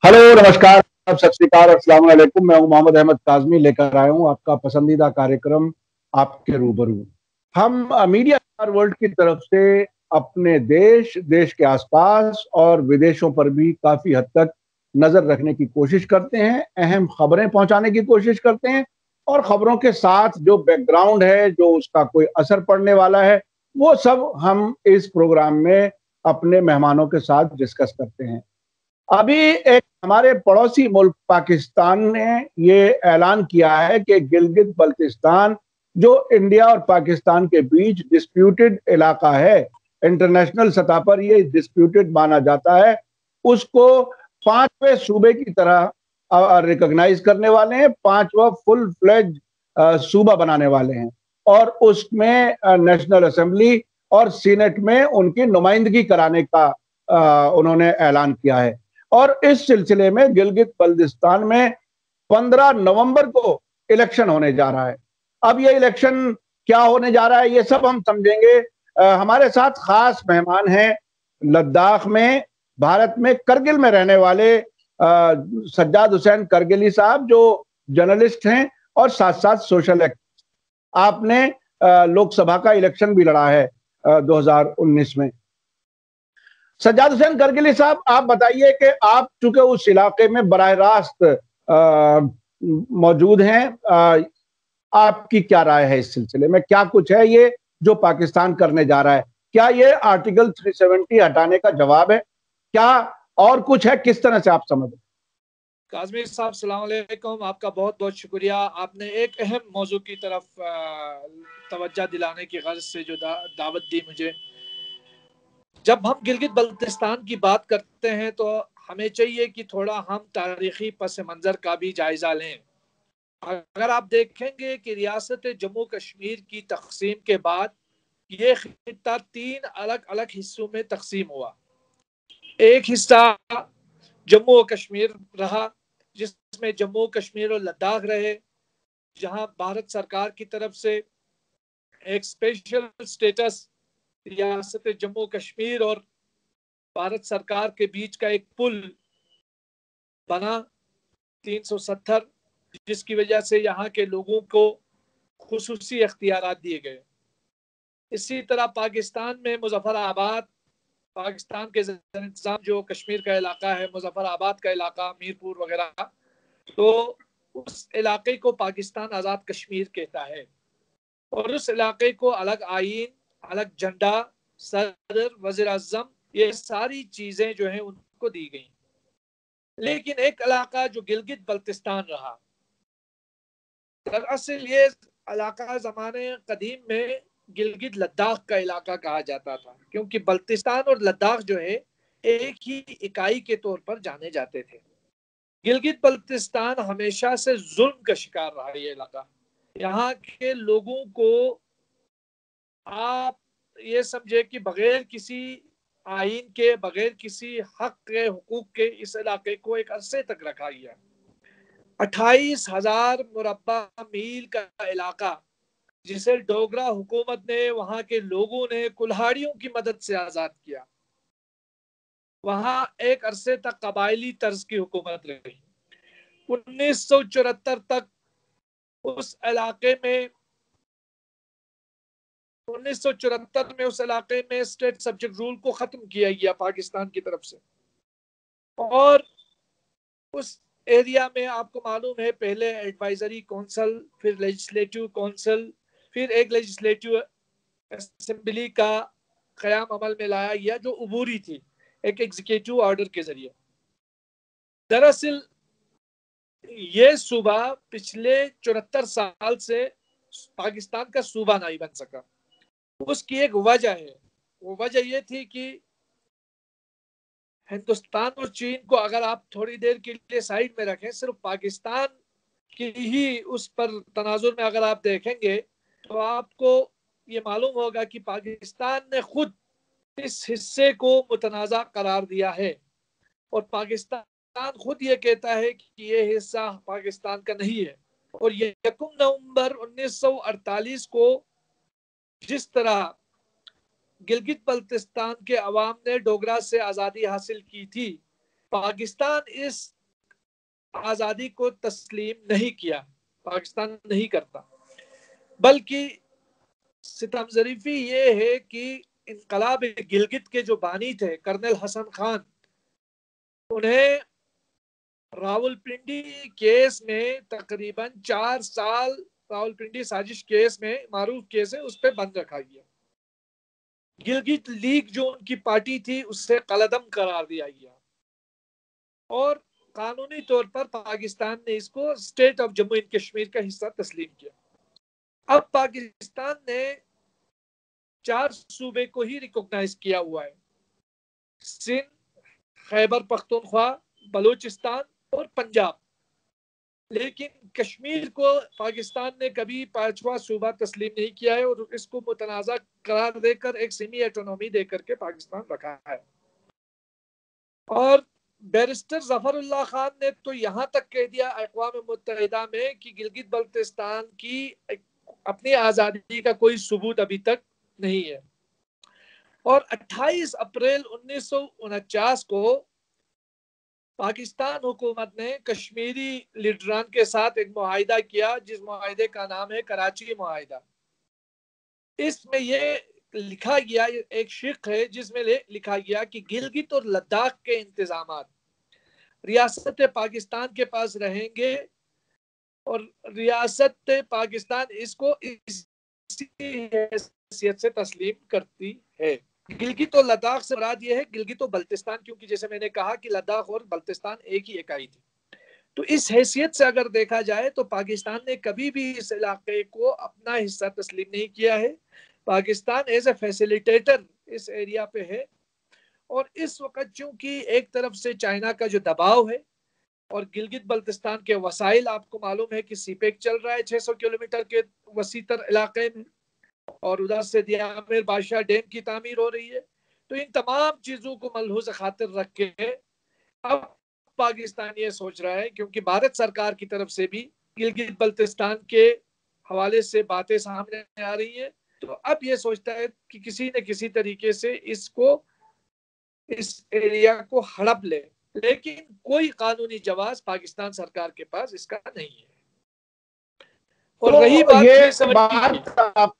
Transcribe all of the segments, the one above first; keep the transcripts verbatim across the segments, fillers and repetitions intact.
Hello, नमस्कार, सत श्री अकाल, अस्सलाम वालेकुम। मैं हूं मोहम्मद अहमद काज़मी, लेकर आया हूं आपका पसंदीदा कार्यक्रम आपके रूबरू। हम मीडिया वर्ल्ड की तरफ से अपने देश, देश के आसपास और विदेशों पर भी काफी हद तक नजर रखने की कोशिश करते हैं, अहम खबरें पहुंचाने की कोशिश करते हैं और खबरों के साथ जो बैकग्राउंड है, जो उसका कोई असर पड़ने वाला है, वो सब हम इस प्रोग्राम में अपने मेहमानों के साथ डिस्कस करते हैं। अभी एक हमारे पड़ोसी मुल्क पाकिस्तान ने ये ऐलान किया है कि गिलगित बल्तिस्तान, जो इंडिया और पाकिस्तान के बीच डिस्प्यूटेड इलाका है, इंटरनेशनल सतह पर ये डिस्प्यूटेड माना जाता है, उसको पांचवें सूबे की तरह रिकॉग्नाइज करने वाले हैं, पांचवा फुल फ्लेज सूबा बनाने वाले हैं और उसमें नेशनल असेंबली और सीनेट में उनकी नुमाइंदगी कराने का आ, उन्होंने ऐलान किया है। और इस सिलसिले में गिलगित बल्तिस्तान में पंद्रह नवंबर को इलेक्शन होने जा रहा है। अब ये इलेक्शन क्या होने जा रहा है, ये सब हम समझेंगे। आ, हमारे साथ खास मेहमान हैं लद्दाख में, भारत में करगिल में रहने वाले आ, सज्जाद हुसैन करगिली साहब, जो जर्नलिस्ट हैं और साथ साथ सोशल एक्टिविस्ट। आपने लोकसभा का इलेक्शन भी लड़ा है दो हज़ार उन्नीस में। सज्जाद हुसैन करगिली साहब, आप बताइए कि आप चूंकि उस इलाके में बराह रास्त मौजूद हैं, आ, आपकी क्या राय है इस सिलसिले में? क्या कुछ है ये जो पाकिस्तान करने जा रहा है? क्या ये आर्टिकल तीन सौ सत्तर हटाने का जवाब है? क्या और कुछ है? किस तरह से आप समझ? काज़मी साहब, सलाम अलैकुम। आपका बहुत बहुत शुक्रिया। आपने एक अहम मौजू की तरफ तवज्जो दिलाने की गर्ज से जो दा, दावत दी मुझे। जब हम गिलगित बल्तिस्तान की बात करते हैं तो हमें चाहिए कि थोड़ा हम तारीखी पस मंज़र का भी जायजा लें। अगर आप देखेंगे कि रियासत जम्मू कश्मीर की तकसीम के बाद ये खित्ता तीन अलग अलग हिस्सों में तकसीम हुआ। एक हिस्सा जम्मू कश्मीर रहा, जिसमें जम्मू कश्मीर और लद्दाख रहे, जहां भारत सरकार की तरफ से एक स्पेशल स्टेटस रियासत जम्मू कश्मीर और भारत सरकार के बीच का एक पुल बना तीन सौ सत्तर, जिसकी वजह से यहाँ के लोगों को खुसूसी अख्तियारात दिए गए। इसी तरह पाकिस्तान में मुजफ्फराबाद, पाकिस्तान के इंतजाम जो कश्मीर का इलाका है, मुजफ्फराबाद का इलाका, मीरपुर वगैरह, तो उस इलाके को पाकिस्तान आज़ाद कश्मीर कहता है और उस इलाके को अलग आईन, अलग झंडा, सदर, वज़ीर आज़म, ये सारी चीजें जो हैं उनको दी गई। लेकिन एक इलाका जो गिलगित बल्तिस्तान रहा, दरअसल ये इलाका ज़माने कदीम में गिलगित लद्दाख का इलाका कहा जाता था, क्योंकि बल्तिस्तान और लद्दाख जो है एक ही इकाई के तौर पर जाने जाते थे। गिलगित बल्तिस्तान हमेशा से जुल्म का शिकार रहा ये इलाका। यहाँ के लोगों को आप ये समझे कि बगैर किसी आइन के, बगैर किसी हक के, हुकूक के इस इलाके को एक अरसे तक रखा गया। अट्ठाईस हजार मुरब्बा मील का इलाका, जिसे डोगरा हुकूमत ने, वहां के लोगों ने कुल्हाड़ियों की मदद से आजाद किया। वहां एक अरसे तक कबायली तर्ज की हुकूमत रही। उन्नीस सौ चौहत्तर तक उस इलाके में उन्नीस सौ चौहत्तर में उस इलाके में स्टेट सब्जेक्ट रूल को खत्म किया गया पाकिस्तान की तरफ से। और उस एरिया में आपको मालूम है, पहले एडवाइजरी काउंसिल, फिर लेजिस्लेटिव काउंसिल, फिर एक लेजिस्लेटिव असेंबली का क़याम अमल में लाया गया, जो अबूरी थी, एक एग्जीक्यूटिव ऑर्डर के जरिए। दरअसल ये सूबा पिछले चौहत्तर साल से पाकिस्तान का सूबा नहीं बन सका। उसकी एक वजह है, वो वजह ये थी कि हिंदुस्तान और चीन को अगर आप थोड़ी देर के लिए साइड में रखें, सिर्फ पाकिस्तान की ही उस पर तनाजुर में अगर आप देखेंगे तो आपको ये मालूम होगा कि पाकिस्तान ने खुद इस हिस्से को मुतनाज़ा करार दिया है और पाकिस्तान खुद ये कहता है कि ये हिस्सा पाकिस्तान का नहीं है। और ये यकम नवंबर उन्नीस सौ अड़तालीस को जिस तरह गिलगित बल्तिस्तान के अवाम ने डोगरा से आज़ादी हासिल की थी, पाकिस्तान इस आज़ादी को तस्लीम नहीं किया, पाकिस्तान नहीं करता, बल्कि सितम ज़रीफ़ी ये है कि इनकलाब गिलगित के जो बानी थे कर्नल हसन खान, उन्हें रावलपिंडी केस में तकरीबन चार साल, रावलपिंडी साजिश केस में, मारूफ केस है, उस पर बंद रखा गया। गिलगित लीग जो उनकी पार्टी थी उससे कलदम करार दिया गया और कानूनी तौर पर पाकिस्तान ने इसको state of Jammu and Kashmir का हिस्सा तस्लीम किया। अब पाकिस्तान ने चार सूबे को ही रिकॉग्नाइज किया हुआ है, सिंध, खैबर पख्तूनख्वा, बलूचिस्तान और पंजाब। लेकिन कश्मीर को पाकिस्तान ने कभी पांचवा सूबा तस्लीम नहीं किया है और इसको मुतनाज़ा करार देकर एक सेमी ऑटोनॉमी देकर के पाकिस्तान रखा है। और बैरिस्टर जफरुल्लाह खान ने तो यहाँ तक कह दिया अक़वाम मुत्तहिदा में कि गिलगित बल्तिस्तान की अपनी आज़ादी का कोई सबूत अभी तक नहीं है। और अट्ठाईस अप्रैल उन्नीस सौ उनचास को पाकिस्तान हुकूमत ने कश्मीरी लीडरान के साथ एक मुआहिदा किया, जिस मुआहिदे का नाम है कराची मुआहिदा। इसमें ये लिखा गया, एक शिक है जिसमें लिखा गया कि गिलगित और लद्दाख के इंतजाम रियासत पाकिस्तान के पास रहेंगे और रियासत पाकिस्तान इसको इसी हैसियत से तस्लीम करती है। गिलगित और लद्दाख से मुराद ये है गिलगित और बल्तिस्तान, क्योंकि जैसे मैंने कहा कि लद्दाख और बल्तिस्तान एक ही इकाई थी। तो इस हैसियत से अगर देखा जाए तो पाकिस्तान ने कभी भी इस इलाके को अपना हिस्सा तस्लीम नहीं किया है। पाकिस्तान एज ए फैसिलिटेटर इस एरिया पे है। और इस वक्त चूंकि एक तरफ से चाइना का जो दबाव है और गिलगित बल्तिस्तान के वसाइल आपको मालूम है कि सीपेक चल रहा है छह सौ किलोमीटर के वसीतर इलाके में, और उधर से दियामिर बादशाह डैम की तामीर हो रही है। तो इन तमाम चीजों को मलहूज खातिर रख के अब पाकिस्तान ये सोच रहा है, क्योंकि भारत सरकार की तरफ से भी गिलगित बल्तिस्तान के हवाले से बातें सामने आ रही है, तो अब ये सोचता है कि किसी न किसी तरीके से इसको, इस एरिया को हड़प ले। लेकिन कोई कानूनी जवाब पाकिस्तान सरकार के पास इसका नहीं है। और तो रही बात ये ये समझने की, बात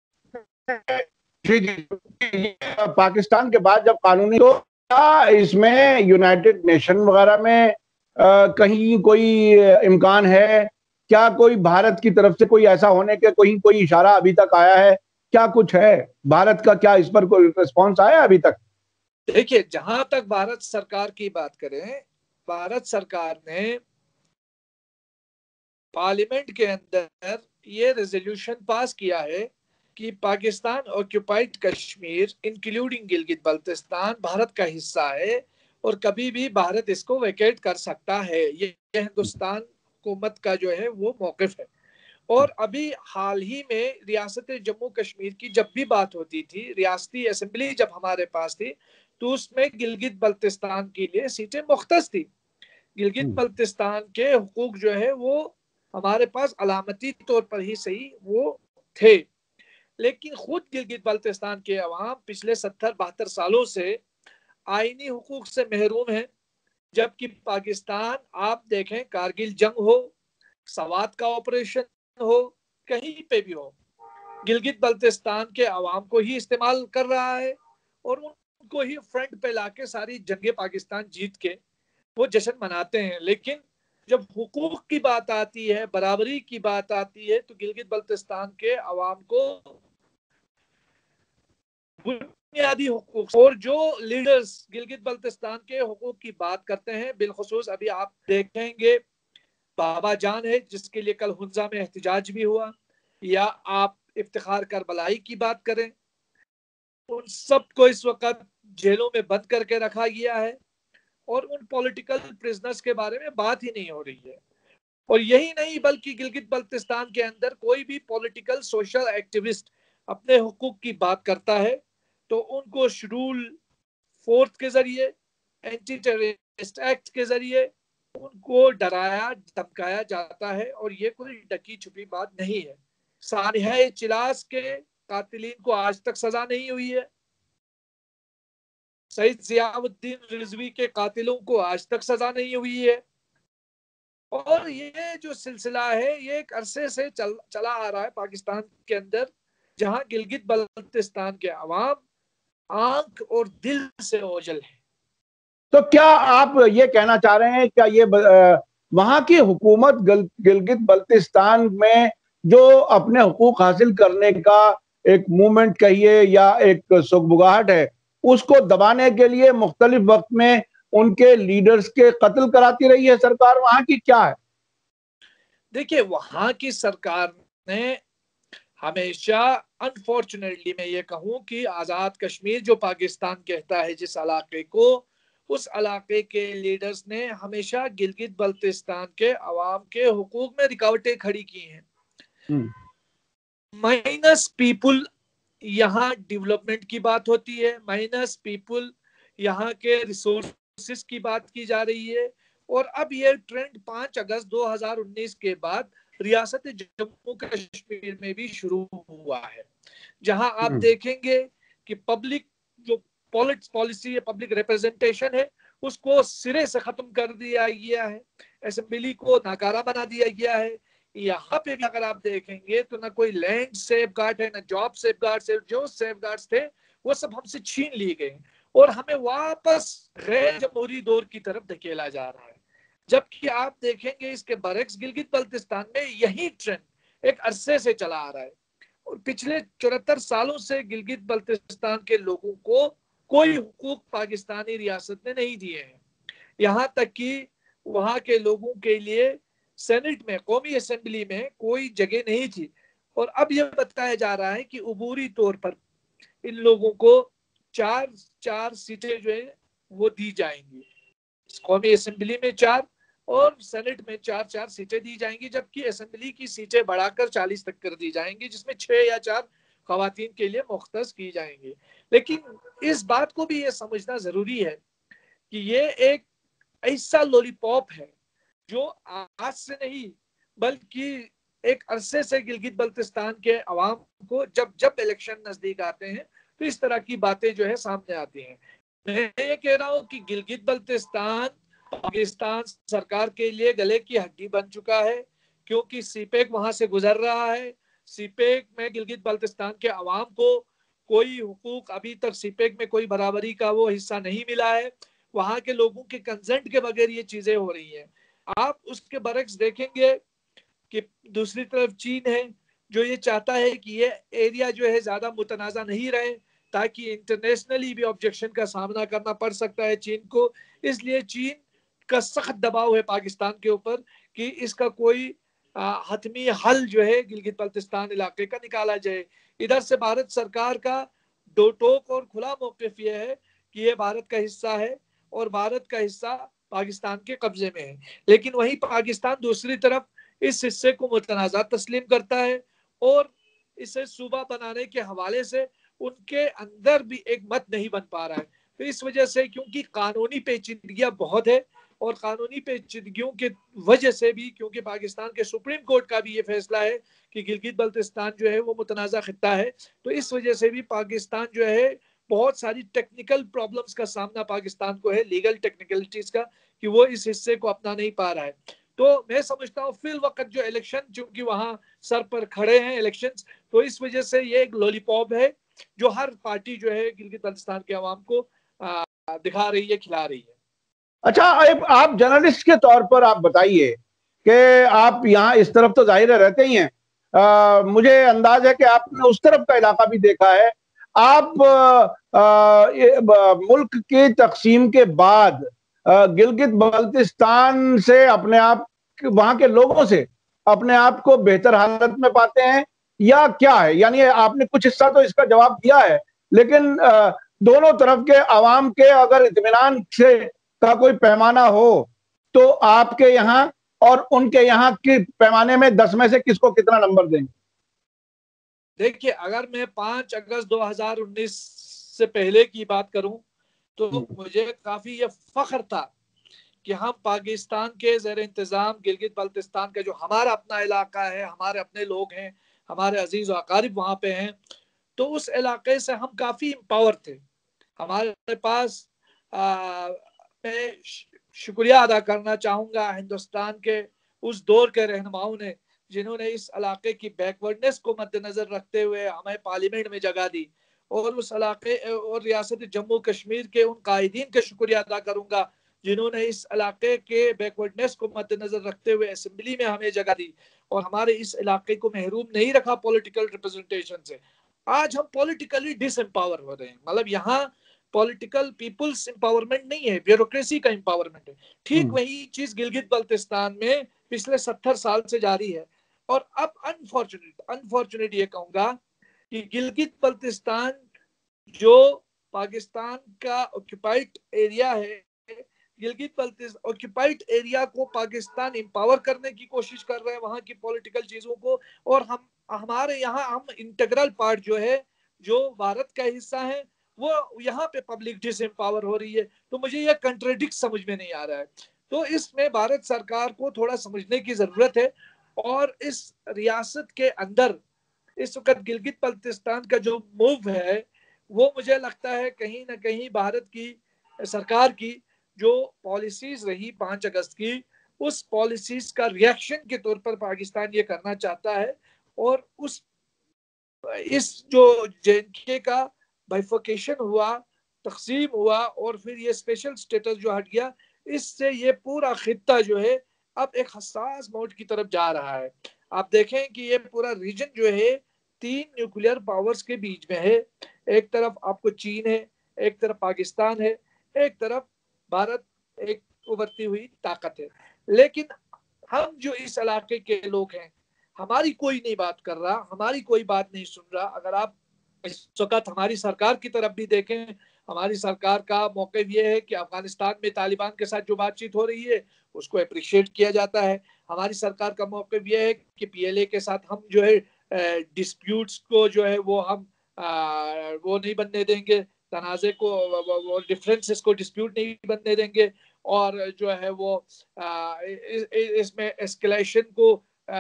जी जी पाकिस्तान के बाद जब कानूनी, तो क्या इसमें यूनाइटेड नेशन वगैरह में आ, कहीं कोई इम्कान है? क्या कोई भारत की तरफ से कोई ऐसा होने के कोई कोई इशारा अभी तक आया है? क्या कुछ है भारत का, क्या इस पर कोई रिस्पॉन्स आया अभी तक? देखिए, जहां तक भारत सरकार की बात करें, भारत सरकार ने पार्लियामेंट के अंदर ये रेजोल्यूशन पास किया है कि पाकिस्तान ऑक्यूपाइड कश्मीर इंक्लूडिंग गिलगित बल्तिस्तान भारत का हिस्सा है और कभी भी भारत इसको वेकेट कर सकता है। ये हिंदुस्तान हुकूमत का जो है वो मौकिफ है। और अभी हाल ही में रियासत जम्मू कश्मीर की जब भी बात होती थी, रियासती असेंबली जब हमारे पास थी, तो उसमें गिलगित बल्तिस्तान के लिए सीटें मुख्तस थी। गिलगित बल्तिस्तान के हुकूक जो है वो हमारे पास अलामती तौर पर ही सही वो थे। लेकिन खुद गिलगित बल्तिस्तान के अवाम पिछले सत्तर बहत्तर सालों से आईनी हुकूक से महरूम है। जबकि पाकिस्तान, आप देखें, कारगिल जंग हो, सवात का ऑपरेशन हो, कहीं पे भी हो, गिलगित बल्तिस्तान के अवाम को ही इस्तेमाल कर रहा है और उनको ही फ्रंट पे लाके सारी जंगे पाकिस्तान जीत के वो जश्न मनाते हैं। लेकिन जब हुकूक की बात आती है, बराबरी की बात आती है, तो गिलगित बल्तिस्तान के अवाम को बुनियादी हुकूक, और जो लीडर्स गिलगित बल्तिस्तान के हुकूक की बात करते हैं, बिलखुसूस अभी आप देखेंगे बाबा जान है जिसके लिए कल हुंजा में एहतजाज भी हुआ, या आप इफ्तिखार करबलाई की बात करें, उन सबको इस वक्त जेलों में बंद करके रखा गया है और उन पॉलिटिकल प्रिजनर्स के बारे में बात ही नहीं हो रही है। और यही नहीं, बल्कि गिलगित बल्तिस्तान के अंदर कोई भी पॉलिटिकल सोशल एक्टिविस्ट अपने हुकूक की बात करता है तो उनको शेड्यूल फोर्थ के जरिए, एंटी टेररिस्ट एक्ट के जरिए उनको डराया धमकाया जाता है। और ये कोई ढकी छुपी बात नहीं है। सानिया चिलास के कातिलीन को आज तक सजा नहीं हुई है। सईद जियाउद्दीन रिजवी के कातिलों को आज तक सजा नहीं हुई है। और ये जो सिलसिला है ये एक अरसे से चल, चला आ रहा है पाकिस्तान के अंदर, जहां गिलगित बल्तिस्तान के अवाम आंख और दिल से ओझल है। तो क्या आप ये कहना चाह रहे हैं, क्या ये वहां की हुकूमत गिलगित बल्तिस्तान में जो अपने हुकूक हासिल करने का एक मूवमेंट कहिए या एक सुगबुगाहट है, उसको दबाने के लिए मुख्तलिफ वक्त में उनके लीडर्स के कत्ल कराती रही है सरकार वहां की, क्या है? देखिए, वहां की सरकार ने हमेशा, अनफॉर्चुनेटली मैं ये कहूं कि आजाद कश्मीर जो पाकिस्तान कहता है जिस इलाके को, उस इलाके के लीडर्स ने हमेशा गिलगित बल्तिस्तान के अवाम के हुकूक में रुकावटें खड़ी की हैं। माइनस पीपुल, यहाँ डेवलपमेंट की बात होती है, माइनस पीपुल यहाँ के रिसोर्सेस की बात की जा रही है। और अब ये ट्रेंड पांच अगस्त दो हज़ार उन्नीस के बाद रियासत जम्मू कश्मीर में भी शुरू हुआ है, जहां आप देखेंगे कि पब्लिक जो पॉलिटिक्स पॉलिसी है, पब्लिक रिप्रेजेंटेशन है, उसको सिरे से खत्म कर दिया गया है, असेंबली को नाकारा बना दिया गया है। यहाँ पे भी अगर आप देखेंगे तो ना कोई लैंड सेफ गार्ड है, ना जॉब सेफ गार्ड है, जो सेफ गार्ड थे वो सब हमसे छीन लिए गए और हमें वापस गैर जमहूरी दौर की तरफ धकेला जा रहा है। जबकि आप देखेंगे इसके बरक्स गिलगित बल्तिस्तान में यही ट्रेंड एक अरसे से चला आ रहा है और पिछले चौहत्तर सालों से गिलगित बल्तिस्तान के लोगों को कोई हुकूक पाकिस्तानी रियासत ने नहीं दिए हैं। यहाँ तक कि वहां के लोगों के लिए सेनेट में, कौमी असेंबली में कोई जगह नहीं थी और अब यह बताया जा रहा है कि अबूरी तौर पर इन लोगों को चार चार सीटें जो है वो दी जाएंगी, कौमी असेंबली में चार और सेनेट में चार चार सीटें दी जाएंगी, जबकि असेंबली की सीटें बढ़ाकर चालीस तक कर दी जाएंगी, जिसमें छह या चार खवातीन के लिए मुख्तस की जाएंगी। लेकिन इस बात को भी ये समझना जरूरी है कि ये एक ऐसा लॉलीपॉप है जो आज से नहीं बल्कि एक अरसे से गिलगित बल्तिस्तान के अवाम को जब जब इलेक्शन नजदीक आते हैं तो इस तरह की बातें जो है सामने आती हैं। मैं ये कह रहा हूं कि गिलगित बल्तिस्तान पाकिस्तान सरकार के लिए गले की हड्डी बन चुका है, क्योंकि सीपेक वहां से गुजर रहा है। सीपेक में गिलगित बल्तिस्तान के अवाम को कोई हुकूक अभी तक सीपेक में कोई बराबरी का वो हिस्सा नहीं मिला है, वहां के लोगों के कंसेंट के बगैर ये चीजें हो रही हैं। आप उसके बरक्स देखेंगे कि दूसरी तरफ चीन है जो ये चाहता है कि ये एरिया जो है ज्यादा मुतनाज़ा नहीं रहे, ताकि इंटरनेशनली भी ऑब्जेक्शन का सामना करना पड़ सकता है चीन को। इसलिए चीन का सख्त दबाव है पाकिस्तान के ऊपर कि इसका कोई हतमी हल जो है गिलगित बल्तिस्तान इलाके का निकाला जाए। इधर से भारत सरकार का दो टोक और खुला मौक़िफ़ यह है कि ये भारत का हिस्सा है और भारत का हिस्सा पाकिस्तान के कब्जे में है, लेकिन वहीं पाकिस्तान दूसरी तरफ इस हिस्से को मुतनाज़ा तस्लीम करता है और इसे सूबा बनाने के हवाले से उनके अंदर भी एक मत नहीं बन पा रहा है। तो इस वजह से, क्योंकि कानूनी पेचीदगियां बहुत है और कानूनी पेचीदगियों के वजह से भी, क्योंकि पाकिस्तान के सुप्रीम कोर्ट का भी ये फैसला है कि गिलगित बल्तिस्तान जो है वो मुतनाज़ा खित्ता है, तो इस वजह से भी पाकिस्तान जो है बहुत सारी टेक्निकल प्रॉब्लम्स का सामना पाकिस्तान को है, लीगल टेक्निकलिटीज का, कि वो इस हिस्से को अपना नहीं पा रहा है। तो मैं समझता हूँ फिल वक्त जो इलेक्शन, चूंकि वहां सर पर खड़े हैं इलेक्शंस, तो इस वजह से ये एक लॉलीपॉप है जो हर पार्टी जो है गिलगित बल्तिस्तान के अवाम को आ, दिखा रही है, खिला रही है। अच्छा, आप जर्नलिस्ट के तौर पर आप बताइए कि आप यहाँ इस तरफ तो जाहिर रहते ही हैं, आ, मुझे अंदाज है कि आपने उस तरफ का इलाका भी देखा है। आप आ, आ, मुल्क की तकसीम के बाद गिलगित बल्तिस्तान से अपने आप, वहां के लोगों से अपने आप को बेहतर हालत में पाते हैं या क्या है? यानी आपने कुछ हिस्सा तो इसका जवाब दिया है, लेकिन आ, दोनों तरफ के अवाम के अगर इत्मीनान से का कोई पैमाना हो तो आपके यहाँ और उनके यहाँ के पैमाने में दस में से किसको कितना नंबर देंगे? देखिए, अगर मैं पांच अगस्त दो हज़ार उन्नीस से पहले की बात करूं तो मुझे काफी ये फख्र था कि हम पाकिस्तान के ज़ेर इंतजाम गिलगित बल्तिस्तान का जो हमारा अपना इलाका है, हमारे अपने लोग हैं, हमारे अजीज अकारिब वहां पे हैं, तो उस इलाके से हम काफी एम्पावर थे। हमारे पास आ, मैं शुक्रिया अदा करना चाहूंगा हिंदुस्तान के उस दौर के रहनुमाओं ने, जिन्होंने इस इलाके की बैकवर्डनेस को मद्देनजर रखते हुए हमें पार्लियामेंट में जगह दी, और उस इलाके और रियासत जम्मू कश्मीर के उन कायदीन का शुक्रिया अदा करूंगा जिन्होंने इस इलाके के बैकवर्डनेस को मद्देनजर रखते हुए असेंबली में हमें जगह दी और हमारे इस इलाके को महरूम नहीं रखा पॉलिटिकल रिप्रेजेंटेशन से। आज हम पॉलिटिकली डिसएम्पावर हो रहे हैं, मतलब यहाँ पॉलिटिकल पीपुल्स एम्पावरमेंट नहीं है, ब्यूरोक्रेसी का एम्पावरमेंट है। ठीक वही चीज गिलगित बल्तिस्तान में पिछले सत्तर साल से जारी है। और अब अनफॉर्चुनेट अनफॉर्चुनेट ये कहूंगा कि गिलगित बल्तिस्तान जो पाकिस्तान का ऑक्युपाइड एरिया है, गिलगित बल्तिस्तान ऑक्युपाइड एरिया को पाकिस्तान एम्पावर करने की कोशिश कर रहे हैं, वहां की पॉलिटिकल चीजों को, और हम हमारे यहाँ हम इंटीग्रल पार्ट जो है, जो भारत का हिस्सा है, वो यहाँ पे पब्लिक डिसएम्पावर हो रही है। तो मुझे यह कंट्राडिक्ट समझ में नहीं आ रहा है। तो इसमें भारत सरकार को थोड़ा समझने की जरूरत है। और इस रियासत के अंदर इस वक्त गिलगित बल्तिस्तान का जो मूव है, वो मुझे लगता है कहीं ना कहीं भारत की सरकार की जो पॉलिसीज रही पांच अगस्त की, उस पॉलिसीज का रिएक्शन के तौर पर पाकिस्तान ये करना चाहता है। और उस इस जो जेएनके का बाइफर्केशन हुआ, तकसीम हुआ, और फिर ये स्पेशल स्टेटस जो हट गया, इससे ये पूरा खित्ता जो है अब एक हसास मोड की तरफ जा रहा है। आप देखें कि ये पूरा रीजन जो है तीन न्यूक्लियर पावर्स के बीच में है। एक तरफ आपको चीन है, एक तरफ पाकिस्तान है, एक तरफ भारत एक उभरती हुई ताकत है। लेकिन हम जो इस इलाके के लोग हैं, हमारी कोई नहीं बात कर रहा, हमारी कोई बात नहीं सुन रहा। अगर आप इस वक्त हमारी सरकार की तरफ भी देखें, हमारी सरकार का मौक़िफ़ ये है कि अफगानिस्तान में तालिबान के साथ जो बातचीत हो रही है उसको अप्रिशिएट किया जाता है। हमारी सरकार का मौक़िफ़ ये है कि पीएलए के साथ हम जो है डिस्प्यूट्स को जो है वो हम आ, वो नहीं बनने देंगे, तनाज़े को, वो डिफरेंसेस को डिस्प्यूट नहीं बनने देंगे, और जो है वो आ, इस, इसमें एस्केलेशन को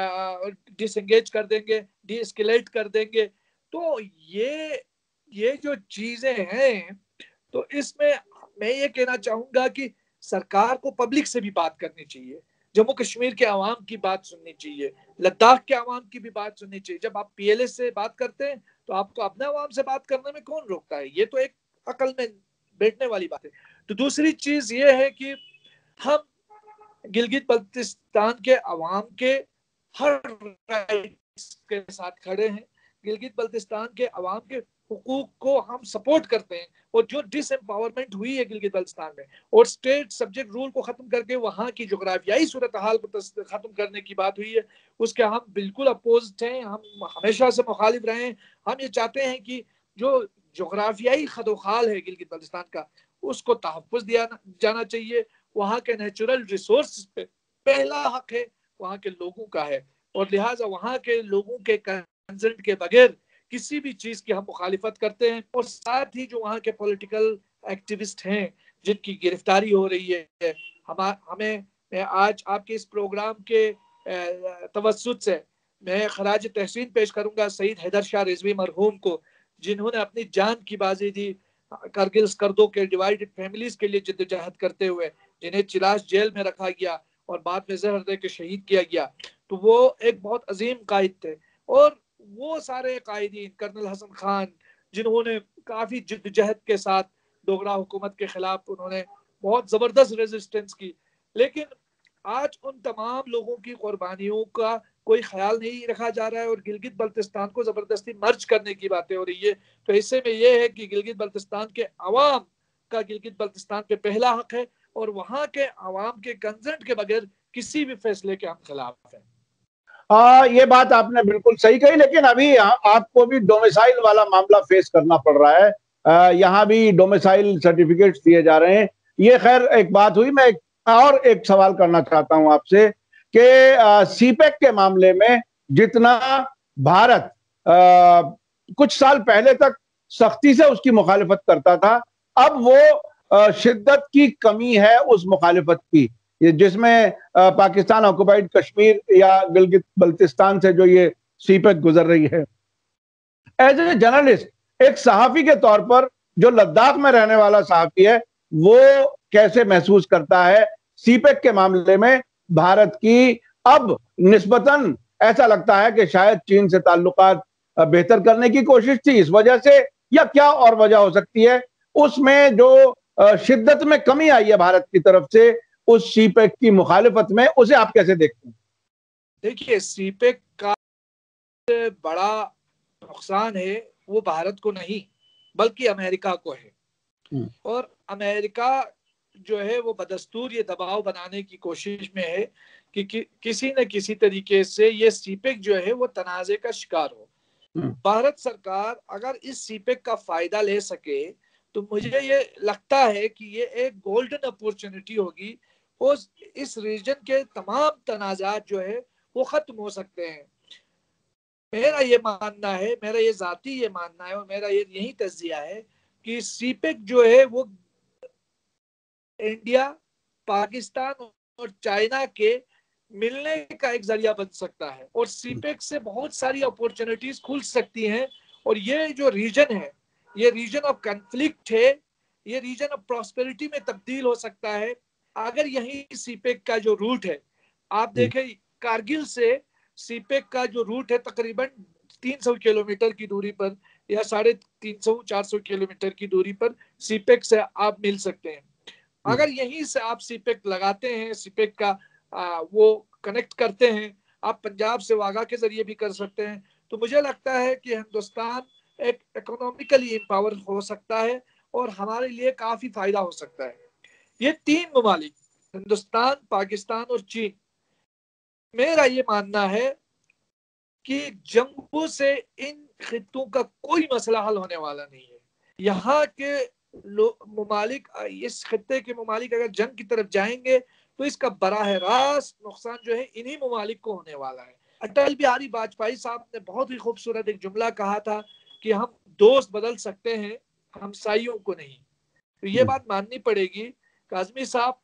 डिसएंगेज कर देंगे, डी एस्केलेट कर देंगे। तो ये ये जो चीजें हैं, तो इसमें मैं ये कहना चाहूंगा कि सरकार को पब्लिक से भी बात करनी चाहिए, जम्मू कश्मीर के अवाम की बात सुननी चाहिए, लद्दाख के अवाम की भी बात सुननी चाहिए। जब आप पीएलए से बात करते हैं तो आपको अपने अवाम से बात करने में कौन रोकता है? ये तो एक अकल में बैठने वाली बात है। तो दूसरी चीज ये है कि हम गिलगित बल्तिस्तान के अवाम के हर राइट्स के साथ खड़े हैं, गिलगित बल्तिस्तान के अवाम के हुकूक को हम सपोर्ट करते हैं। और जो डिसएम्पावरमेंट हुई है गिलगित बल्तिस्तान में, और स्टेट सब्जेक्ट रूल को खत्म करके वहां की जोग्राफियाई सूरत हाल को खत्म करने की बात हुई है, उसके हम बिल्कुल अपोजिट हैं। हम हमेशा से मुखालिफ रहे हैं। हम ये चाहते हैं कि जो जोग्राफियाई खदोखाल है गिलगित बल्तिस्तान का, उसको तहफ़्फ़ुज़ दिया जाना चाहिए। वहाँ के नेचुरल रिसोर्स पे पहला हक है वहाँ के लोगों का है, और लिहाजा वहाँ के लोगों के कंसेंट के बगैर किसी भी चीज की हम मुखालिफत करते हैं। और साथ ही जो वहाँ के पॉलिटिकल एक्टिविस्ट हैं जिनकी गिरफ्तारी हो रही है, हम हमें मैं आज आपके इस प्रोग्राम के तवस्सुत से मैं खराज तहसीन पेश करूंगा सईद हैदर शाह रिजवी मरहूम को, जिन्होंने अपनी जान की बाजी दी करगिल स्कर्दों के डिवाइडेड फैमिलीज के लिए जिद्दोजहद करते हुए, जिन्हें चिलाश जेल में रखा गया और बाद में जहर दे के शहीद किया गया। तो वो एक बहुत अजीम कायद थे। और वो सारे कायदीन, कर्नल हसन खान, जिन्होंने काफी जिद्दोजहद के साथ डोगरा हुकूमत के खिलाफ उन्होंने बहुत जबरदस्त रेजिस्टेंस की, लेकिन आज उन तमाम लोगों की कुर्बानियों का कोई ख्याल नहीं रखा जा रहा है और गिलगित बल्तिस्तान को जबरदस्ती मर्ज करने की बातें हो रही है। तो ऐसे में यह है कि गिलगित बल्तिस्तान के अवाम का गिलगित बल्तिस्तान पे पहला हक है, और वहां के अवाम के कंसेंट के बगैर किसी भी फैसले के हम खिलाफ हैं। आ, ये बात आपने बिल्कुल सही कही, लेकिन अभी आपको भी डोमिसाइल वाला मामला फेस करना पड़ रहा है। आ, यहाँ भी डोमिसाइल सर्टिफिकेट्स दिए जा रहे हैं। ये खैर एक बात हुई। मैं एक, और एक सवाल करना चाहता हूं आपसे कि सीपेक के मामले में जितना भारत आ, कुछ साल पहले तक सख्ती से उसकी मुखालिफत करता था, अब वो शिद्दत की कमी है उस मुखालिफत की, जिसमें पाकिस्तान ऑक्युपाइड कश्मीर या गिलगित बल्तिस्तान से जो ये सीपेक गुजर रही है। एज ए जर्नलिस्ट, एक सहाफी के तौर पर, जो लद्दाख में रहने वाला सहाफी है, वो कैसे महसूस करता है सीपेक के मामले में भारत की अब निस्बतन ऐसा लगता है कि शायद चीन से ताल्लुकात बेहतर करने की कोशिश थी इस वजह से, या क्या और वजह हो सकती है उसमें जो शिद्दत में कमी आई है भारत की तरफ से उस सीपेक की मुखालिफत में, उसे आप कैसे देखते हैं? देखिए, सीपेक का बड़ा नुकसान है वो भारत को नहीं बल्कि अमेरिका को है। और अमेरिका जो है वो बदस्तूर ये दबाव बनाने की कोशिश में है कि, कि किसी न किसी तरीके से ये सीपेक जो है वो तनाज़े का शिकार हो। भारत सरकार अगर इस सीपेक का फायदा ले सके तो मुझे ये लगता है कि ये एक गोल्डन अपॉर्चुनिटी होगी और इस रीजन के तमाम तनाज़ात जो है वो खत्म हो सकते हैं। मेरा ये मानना है, मेरा ये जाती ये मानना है और मेरा ये यही तज्जिया है कि सीपेक जो है वो इंडिया, पाकिस्तान और चाइना के मिलने का एक जरिया बन सकता है और सीपेक से बहुत सारी अपॉर्चुनिटीज खुल सकती हैं। और ये जो रीजन है ये रीजन ऑफ कॉन्फ्लिक्ट है, ये रीजन ऑफ प्रॉस्पेरिटी में तब्दील हो सकता है अगर यही सीपेक का जो रूट है। आप देखें कारगिल से सीपेक का जो रूट है तकरीबन तीन सौ किलोमीटर की दूरी पर या साढ़े तीन सौ चार सौ किलोमीटर की दूरी पर सीपेक से आप मिल सकते हैं। अगर यहीं से आप सीपेक लगाते हैं, सीपेक का आ, वो कनेक्ट करते हैं, आप पंजाब से वाघा के जरिए भी कर सकते हैं, तो मुझे लगता है कि हिंदुस्तान एक इकोनॉमिकली एम्पावर हो सकता है और हमारे लिए काफी फायदा हो सकता है। ये तीन ममालिक हिंदुस्तान, पाकिस्तान और चीन, मेरा ये मानना है कि जंगों से इन खित्तों का कोई मसला हल होने वाला नहीं है। यहाँ के ममालिक, इस खित्ते के ममालिक अगर जंग की तरफ जाएंगे तो इसका बराह रास्त नुकसान जो है इन्हीं ममालिक को होने वाला है। अटल बिहारी वाजपेयी साहब ने बहुत ही खूबसूरत एक जुमला कहा था कि हम दोस्त बदल सकते हैं, हमसाइयों को नहीं। तो ये बात माननी पड़ेगी काज़मी साहब।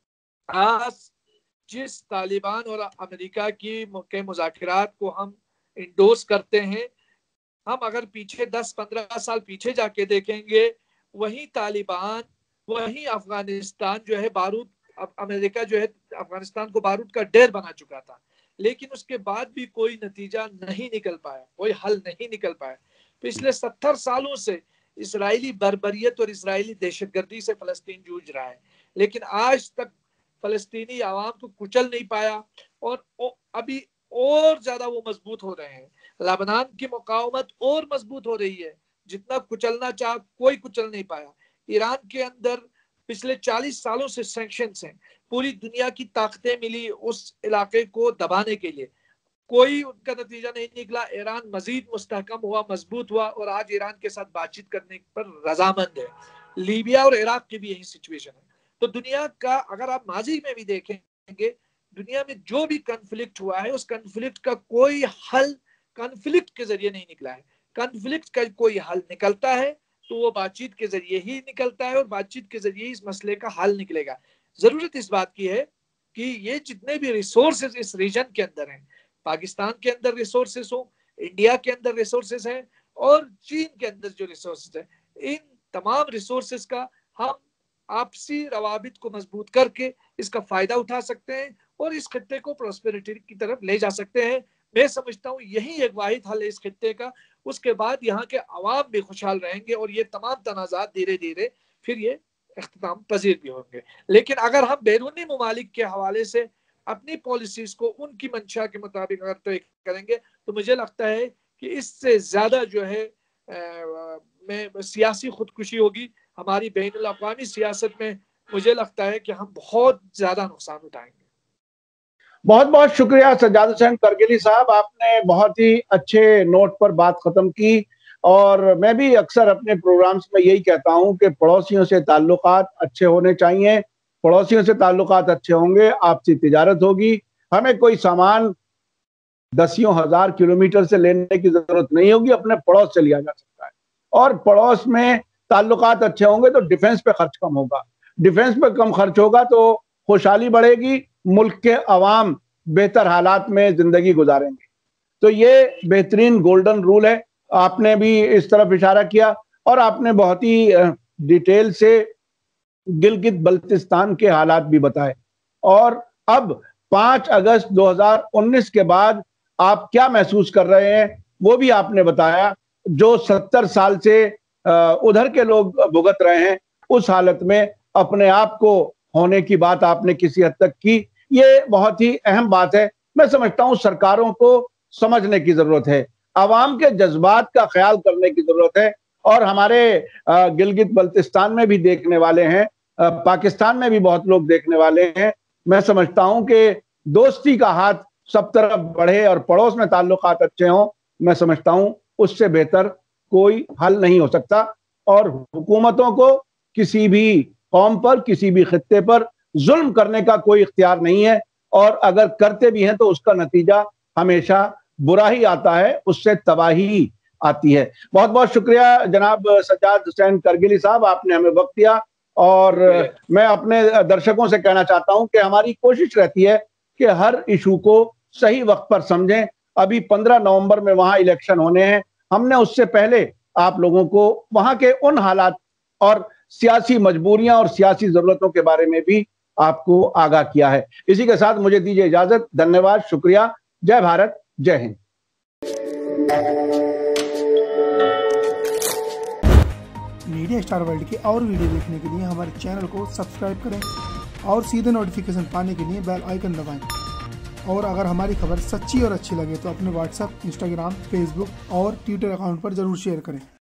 आज जिस तालिबान और अमेरिका की के मुज़ाकरात को हम इंडोर्स करते हैं, हम अगर पीछे दस पंद्रह साल पीछे जाके देखेंगे, वही तालिबान, वही अफगानिस्तान जो है बारूद, अमेरिका जो है अफगानिस्तान को बारूद का ढेर बना चुका था, लेकिन उसके बाद भी कोई नतीजा नहीं निकल पाया, कोई हल नहीं निकल पाया। पिछले सत्तर सालों से इसराइली बर्बरियत और इसराइली दहशतगर्दी से फलस्तीन जूझ रहा है, लेकिन आज तक फलस्तीनी आवाम को कुचल नहीं पाया और अभी और ज्यादा वो मजबूत हो रहे हैं। लेबनान की मुकावमत और मजबूत हो रही है, जितना कुचलना चाह कोई कुचल नहीं पाया। ईरान के अंदर पिछले चालीस सालों से सैंक्शंस हैं, पूरी दुनिया की ताकतें मिली उस इलाके को दबाने के लिए, कोई उनका नतीजा नहीं निकला। ईरान मजीद मुस्तहकम हुआ, मजबूत हुआ और आज ईरान के साथ बातचीत करने पर रजामंद है। लीबिया और इराक की भी यही सिचुएशन है। तो दुनिया का अगर आप माजी में भी देखेंगे, दुनिया में जो भी कन्फ्लिक्ट हुआ है उस कन्फ्लिक्ट का कोई हल कन्फ्लिक्ट के जरिए नहीं निकला है। कन्फ्लिक्ट का कोई हल निकलता है तो वो बातचीत के जरिए ही निकलता है और बातचीत के जरिए इस मसले का हल निकलेगा। जरूरत इस बात की है कि ये जितने भी रिसोर्सेज इस रीजन के अंदर हैं, पाकिस्तान के अंदर रिसोर्सेज हो, इंडिया के अंदर रिसोर्सेज हैं और चीन के अंदर जो रिसोर्सेज हैं, इन तमाम रिसोर्सेज का हम आपसी रवाबित को मजबूत करके इसका फायदा उठा सकते हैं और इस खित्ते को प्रोस्पेरिटी की तरफ ले जा सकते हैं। मैं समझता हूँ यही एक वाहिद हल है इस खित्ते का। उसके बाद यहाँ के अवाम भी खुशहाल रहेंगे और ये तमाम तनाज़ात धीरे धीरे फिर ये इख्तिताम पजीर भी होंगे। लेकिन अगर हम बैरूनी ममालिक के हवाले से अपनी पॉलिसीज को उनकी मंशा के मुताबिक अगर तय करेंगे तो मुझे लगता है कि इससे ज्यादा जो है आ, में सियासी खुदकुशी होगी हमारी बैनुल अक़वामी सियासत में। मुझे लगता है कि हम बहुत ज्यादा नुकसान उठाएंगे। बहुत बहुत शुक्रिया सज्जाद हुसैन करगिली साहब, आपने बहुत ही अच्छे नोट पर बात खत्म की। और मैं भी अक्सर अपने प्रोग्राम्स में यही कहता हूं कि पड़ोसियों से ताल्लुकात अच्छे होने चाहिए, पड़ोसियों से ताल्लुकात अच्छे होंगे, आपसी तिजारत होगी, हमें कोई सामान दसियों हजार किलोमीटर से लेने की जरूरत नहीं होगी, अपने पड़ोस से लिया जा सकता है। और पड़ोस में ताल्लुकात अच्छे होंगे तो डिफेंस पे खर्च कम होगा, डिफेंस पे कम खर्च होगा तो खुशहाली बढ़ेगी, मुल्क के अवाम बेहतर हालात में जिंदगी गुजारेंगे। तो ये बेहतरीन गोल्डन रूल है। आपने भी इस तरफ इशारा किया और आपने बहुत ही डिटेल से गिलगित बल्तिस्तान के हालात भी बताए। और अब पाँच अगस्त दो हज़ार उन्नीस के बाद आप क्या महसूस कर रहे हैं वो भी आपने बताया। जो सत्तर साल से उधर के लोग भुगत रहे हैं, उस हालत में अपने आप को होने की बात आपने किसी हद तक की। ये बहुत ही अहम बात है। मैं समझता हूं सरकारों को समझने की जरूरत है, आवाम के जज्बात का ख्याल करने की जरूरत है। और हमारे गिलगित बल्तिस्तान में भी देखने वाले हैं, पाकिस्तान में भी बहुत लोग देखने वाले हैं। मैं समझता हूं कि दोस्ती का हाथ सब तरफ बढ़े और पड़ोस में ताल्लुकात अच्छे हों। मैं समझता हूं उससे बेहतर कोई हल नहीं हो सकता। और हुकूमतों को किसी भी कौम पर, किसी भी खित्ते पर जुल्म करने का कोई इख्तियार नहीं है, और अगर करते भी हैं तो उसका नतीजा हमेशा बुरा ही आता है, उससे तबाही आती है। बहुत बहुत शुक्रिया जनाब सज्जाद हुसैन करगिली साहब, आपने हमें वक्त दिया। और मैं अपने दर्शकों से कहना चाहता हूं कि हमारी कोशिश रहती है कि हर इशू को सही वक्त पर समझें। अभी पंद्रह नवंबर में वहां इलेक्शन होने हैं, हमने उससे पहले आप लोगों को वहां के उन हालात और सियासी मजबूरियां और सियासी जरूरतों के बारे में भी आपको आगाह किया है। इसी के साथ मुझे दीजिए इजाजत। धन्यवाद, शुक्रिया। जय भारत, जय हिंद। मीडिया स्टार वर्ल्ड के और वीडियो देखने के लिए हमारे चैनल को सब्सक्राइब करें और सीधे नोटिफिकेशन पाने के लिए बेल आइकन दबाएं। और अगर हमारी खबर सच्ची और अच्छी लगे तो अपने व्हाट्सएप, इंस्टाग्राम, फेसबुक और ट्विटर अकाउंट पर जरूर शेयर करें।